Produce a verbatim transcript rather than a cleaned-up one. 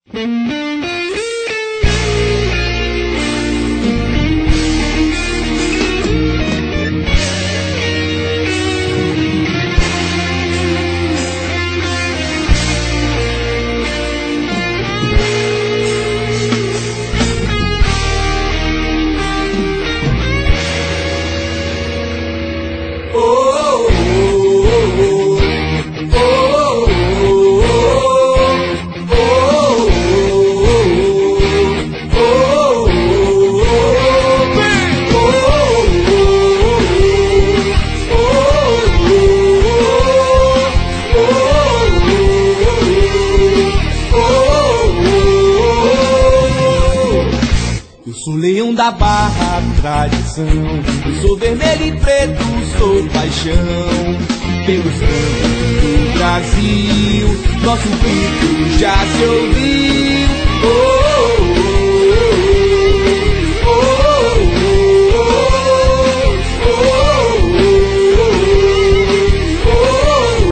Sou leão da barra, tradição. Eu sou vermelho e preto, sou paixão. Pelos campos do Brasil, nosso grito já se ouviu.